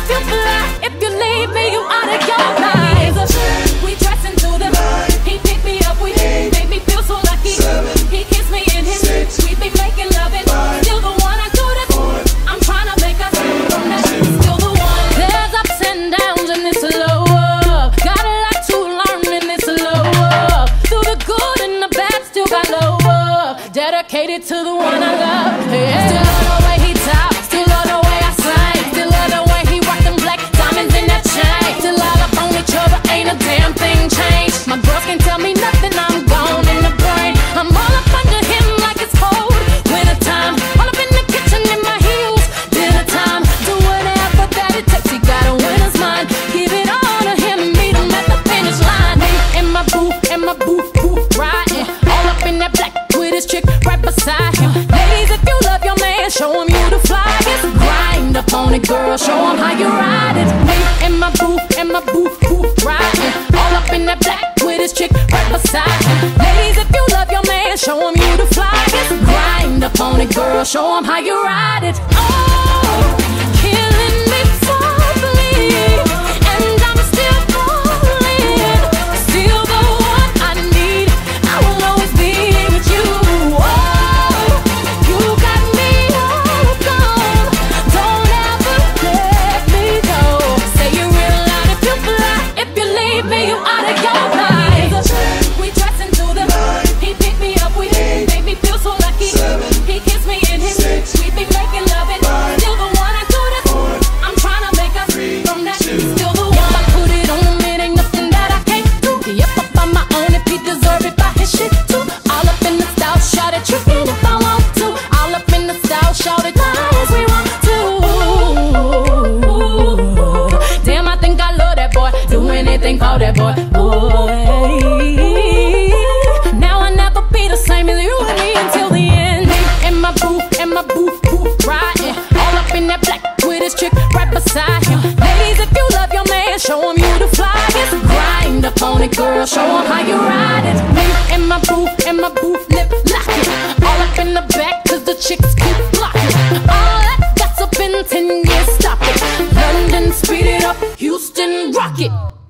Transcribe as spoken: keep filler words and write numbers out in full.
if you fly. If you leave me, you out of your mind. We dress into the night. He picked me up, we made me feel so lucky. He kissed me in his six. We be making love it. Still the one I do this. I'm trying to make us from that. Still the one. There's ups and downs in this love. Got a lot to learn in this love. Through the good and the bad, still got love. Dedicated to the one I love. Yeah. Still love the way he talk. Still love the way I sing. Still love the way he rock them black diamonds in that chain. Still all up on each other, ain't a damn thing changed. My girls can't tell me nothing, I'm gone in the brain. I'm all up under him like it's cold winter time. All up in the kitchen in my heels, dinner time. Do whatever that it takes, he got a winner's mind. Give it all to him and meet him at the finish line. Me and my boo, and my boo, boo, riding all up in that black with his chick right beside him. Ladies, if you love your man, show him you the flyest. Grind up on it, girl, show him how you ride it. Me and my boo, and my boo, boo, riding all up in that black with his chick right beside him. Ladies, if you love your man, show him you the flyest. Grind up on it, girl, show him how you ride it. Oh, killing me softly, and I'm still falling. Still the one I need, I will always be with you. Oh, you got me all gone. Don't ever let me go. Say it real loud if you fly. If you leave me, you out of your mind. We dress into the night. He picked me up, we made me feel so lucky. He kissed me in his six. We be making love it. Still the one I do this. I'm trying to make us from that. Still the one I put it on him. It ain't nothing that I can't do. Yep, up on my own if he deserve it by his shit too. All up in the style, shout it, tricking if I want to. All up in the style, shout it, as we want to. Damn, I think I love that boy. Do anything for that boy. Boy, now I never be the same as you and me until the end. Me and my boo, and my boo, boo, riding all up in that black with his chick right beside him. Ladies, if you love your man, show him you the flyest. Grind up on it, girl, show him how you ride it. Me and my boo, and my boo, lip lock it. All up in the back, cause the chicks keep blocking. All that gossip in ten years, stop it. London, speed it up, Houston, rock it.